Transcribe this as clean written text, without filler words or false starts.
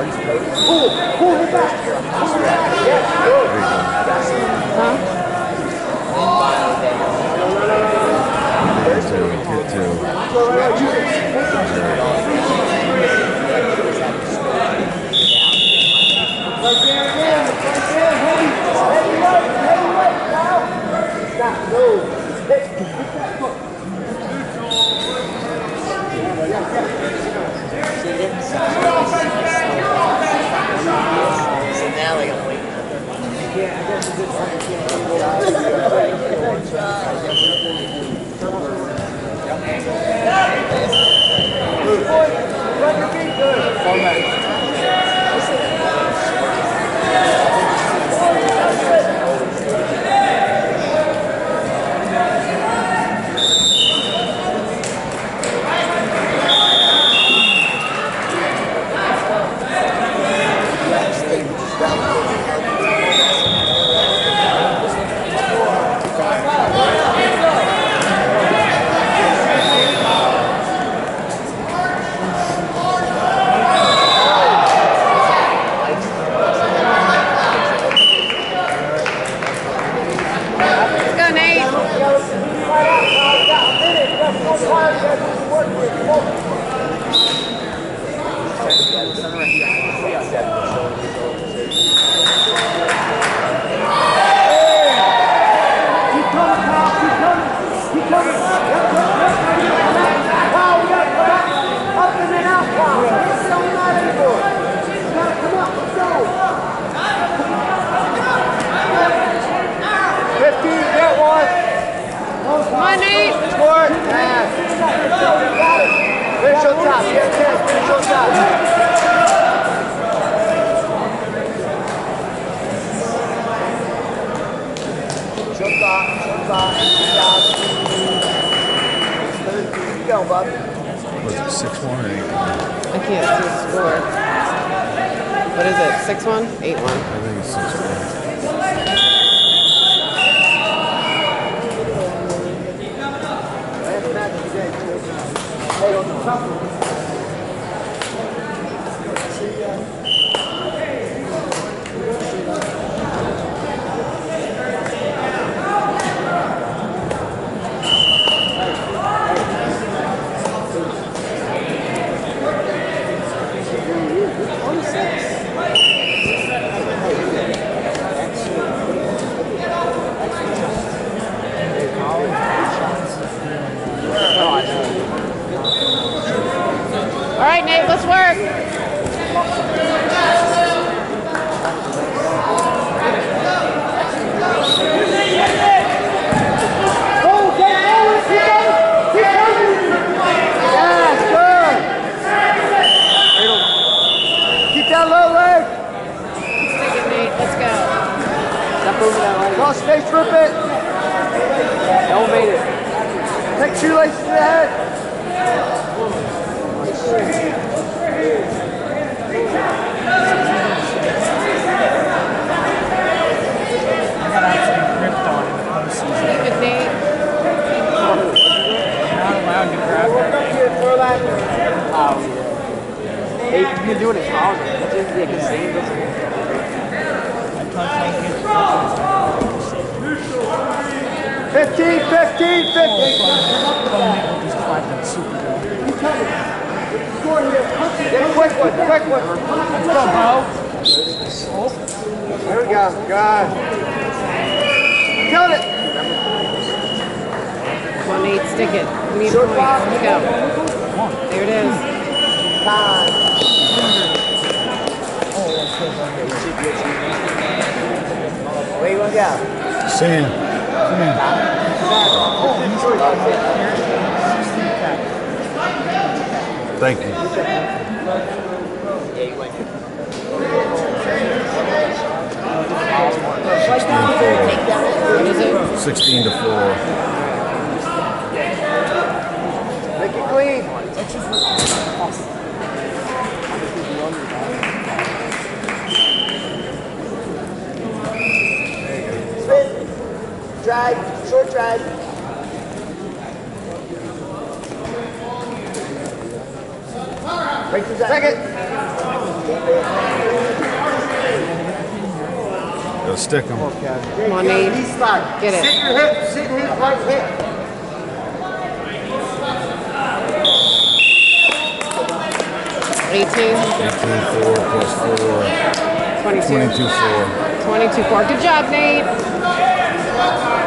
Pull it back. Yes, good. Huh? Get two. Was it 6-1 or 8-1? I can't see the score. What is it? 6-1? 8-1? I think it's 6-1. All right, Nate, let's work. Cross face, rip it. Elevate it. Take shoelaces to the head. I got actually ripped on in the postseason. Keep it, Nate. Not allowed to grab it. Throw that. Oh, yeah. Hey, you can do it in college. It's just like the same. I touched like it. 15, 15, 15. Get a quick one, quick one. Let's go, bro. There we go, God. Count it. Come on, Nate, stick it. We need Short points. ball. Let's go. There it is. Time. Where you gonna go? Sam. Thank you. 16 to 4. Make it clean. Spin. Drive. Short drive. Break to second. Gotta stick him. Come on, Nate. Get it. Sit your hip, sit his right hip. 18, 18-4 plus 4. 22, 22-4. 22-4. Good job, Nate.